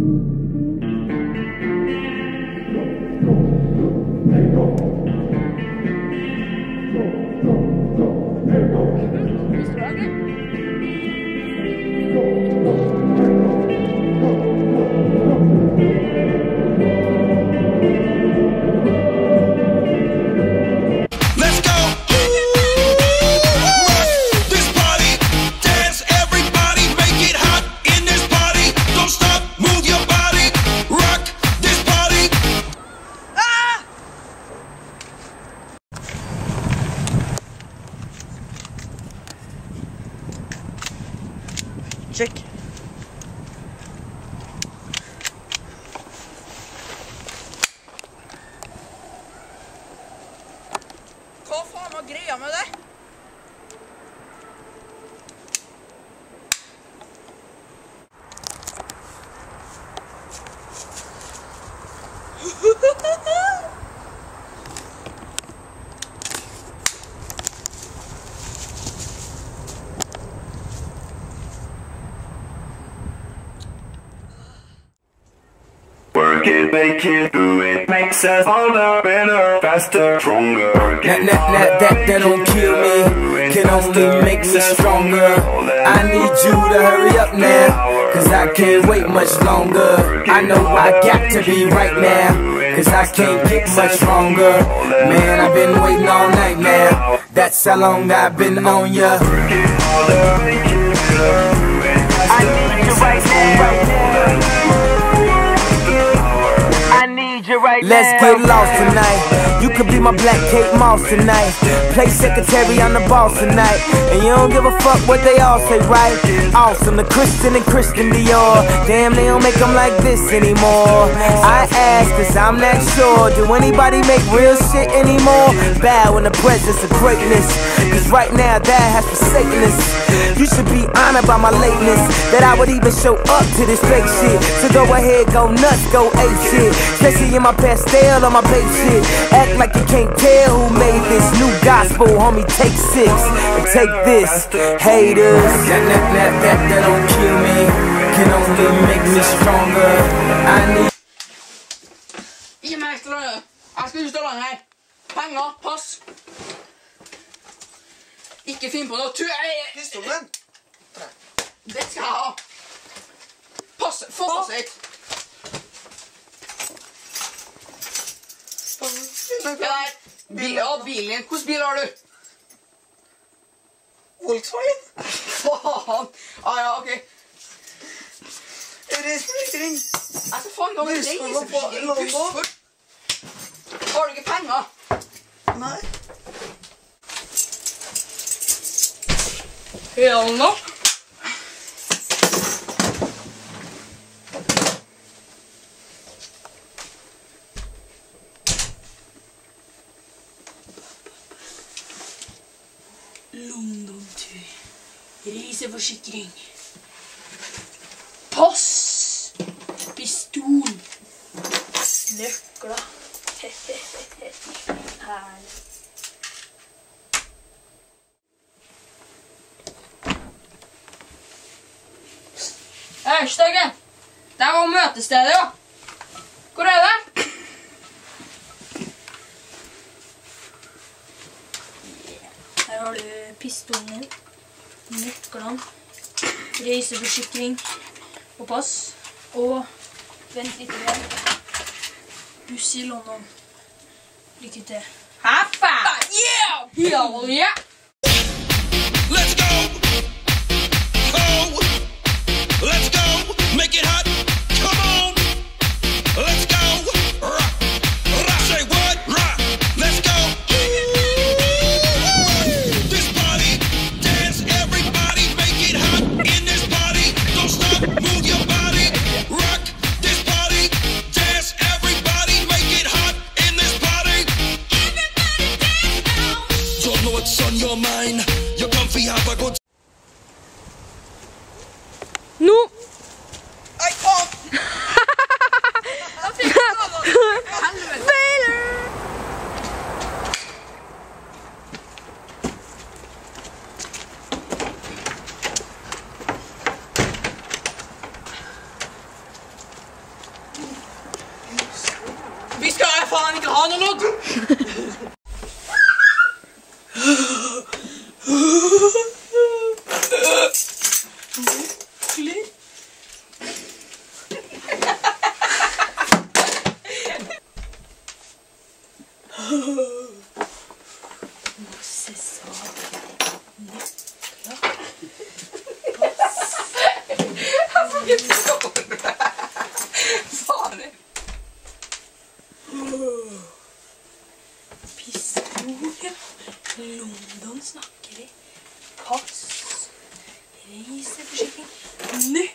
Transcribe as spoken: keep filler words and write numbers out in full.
Check. Hva faen var greia med det? Work it, make it, do it, makes us harder, better, faster, stronger. That, that, that, that, that don't kill me, can only make me stronger. I need you to hurry up now, cause I can't wait much longer. I know I got to be right now, cause I can't get much stronger. Man, I've been waiting all night now, that's how long I've been on ya. I need you right now. Let's get lost tonight. You could be my Black Kate Moss tonight. Play secretary on the boss tonight. And you don't give a fuck what they all say, right? Awesome, the Christian and Christian Dior. Damn, they don't make them like this anymore. I ask, cause I'm not sure. Do anybody make real shit anymore? Bow in the presence of greatness, cause right now that has forsaken us. You should be honored by my lateness, that I would even show up to this fake shit. So go ahead, go nuts, go ape shit. Especially in my pastel on my babe shit. Act like you can't tell who made this new gospel, homie. Take six and take this, haters. That, that, that, that, that don't kill me, can only make me stronger. I need. Gi meg ekstra lønn. Jeg skal ut av landet her. Penger, pass. Ikke finn på noe tu... Pistolen. Det skal jeg ha. Pass, få pass litt. Det der. Bil, ja, bilen din. Hvordan bil har du? Volkswagen. Faen. Ah, ja, ok. Reiseforsikring. Jeg skal faen gå med reiseforsikring. Puss. Har du ikke penger? Nei. Hell no. London-tur. Reiseforsikring. Pass. Pistol. Nøkler. Herlig. Hei, Støggen. Der var møtestedet, ja. Hvor er det? Her har du pistolen din, nøklene, reiseforsikring og pass, og vent litt igjen. Buss i London. Lykke til. Haffa! Yeah! Hell yeah! Let's go! Oh! Let's go! Make it hot! Come on! Let's go! Rock! Rock! Say what? Rock! Let's go! This party, dance, everybody, make it hot in this party. Don't stop, move your body. Rock this party, dance, everybody, make it hot in this party. Everybody dance now. Don't know what's on your mind. You're comfy, have a good. Nå! Ai! faen ikke ha noe lodd! Masse saker. Nøkler. Pass. Jeg får ikke skål. Faen. Pistoler. London snakker vi. Pass. Reiseforsikring. Nøkler.